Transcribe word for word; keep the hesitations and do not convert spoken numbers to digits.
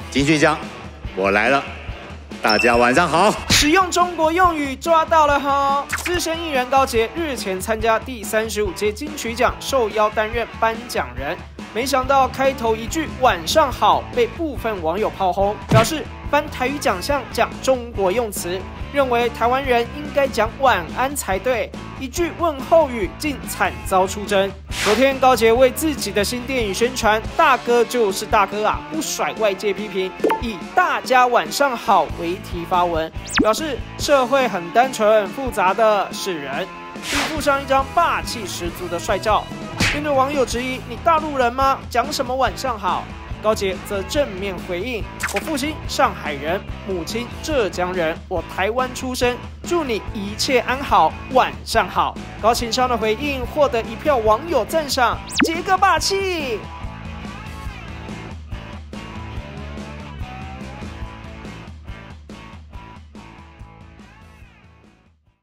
金曲奖，我来了，大家晚上好。 使用中国用语抓到了哈！资深艺人高捷日前参加第三十五届金曲奖，受邀担任颁奖人。没想到开头一句“晚上好”被部分网友炮轰，表示颁台语奖项讲中国用词，认为台湾人应该讲晚安才对。一句问候语竟惨遭出征。昨天高捷为自己的新电影宣传，大哥就是大哥啊，不甩外界批评，以“大家晚上好”为题发文，表示社会很单纯，复杂的是人，并附上一张霸气十足的帅照。面对网友质疑：“你大陆人吗？讲什么晚上好？”高捷则正面回应：“我父亲上海人，母亲浙江人，我台湾出生，祝你一切安好，晚上好。”高情商的回应获得一票网友赞赏，杰哥霸气。